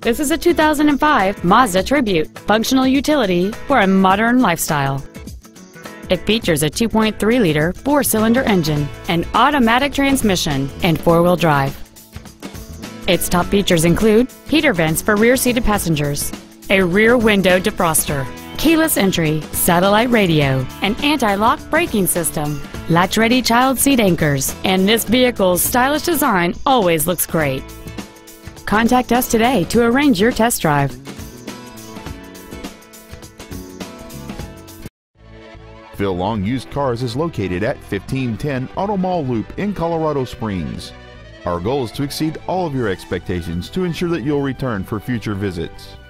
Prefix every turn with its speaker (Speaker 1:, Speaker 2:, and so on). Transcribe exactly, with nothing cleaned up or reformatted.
Speaker 1: This is a two thousand five Mazda Tribute, functional utility for a modern lifestyle. It features a two point three liter four-cylinder engine, an automatic transmission, and four-wheel drive. Its top features include heater vents for rear-seated passengers, a rear window defroster, keyless entry, satellite radio, an anti-lock braking system, latch-ready child seat anchors, and this vehicle's stylish design always looks great. Contact us today to arrange your test drive.
Speaker 2: Phil Long Used Cars is located at fifteen ten Auto Mall Loop in Colorado Springs. Our goal is to exceed all of your expectations to ensure that you'll return for future visits.